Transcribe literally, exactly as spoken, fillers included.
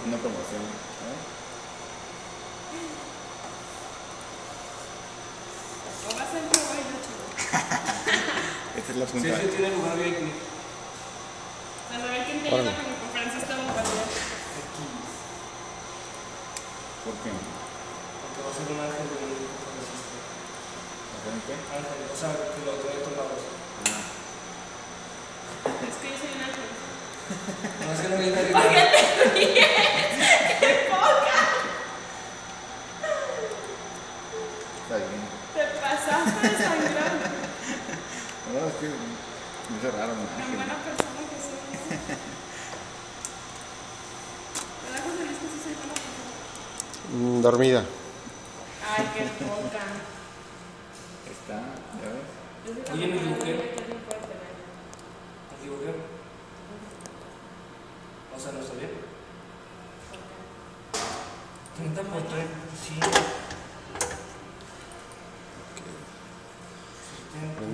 una promoción. ¿Eh? O va a ser yo hoy, no, chico. Esta es la Sí, punta. sí, tiene lugar bien aquí. Vas a ver quién te ayuda con mi conferencia esta bombardeada. Aquí. ¿Por qué? Porque va a ser un ángel de un conferencista. ¿Por qué? Ángel, o sea, que lo trae a todos lados. Ah. Es que yo soy un ángel. No, es que no viene ¿Por qué arriba. te ríes? ¡Qué poca! Está bien. Te pasaste de sangrar. No, es que me hizo raro, ¿no? Tan buena persona que soy. ¿Verdad, José Luis, que sí soy buena persona? Mm, dormida. Ay, qué poca. Está, ¿ya ves? Yo soy la Oye, me persona equivoqué. que no puede tener. Me equivoqué. O sea, no está bien. treinta por treinta, sí. Prende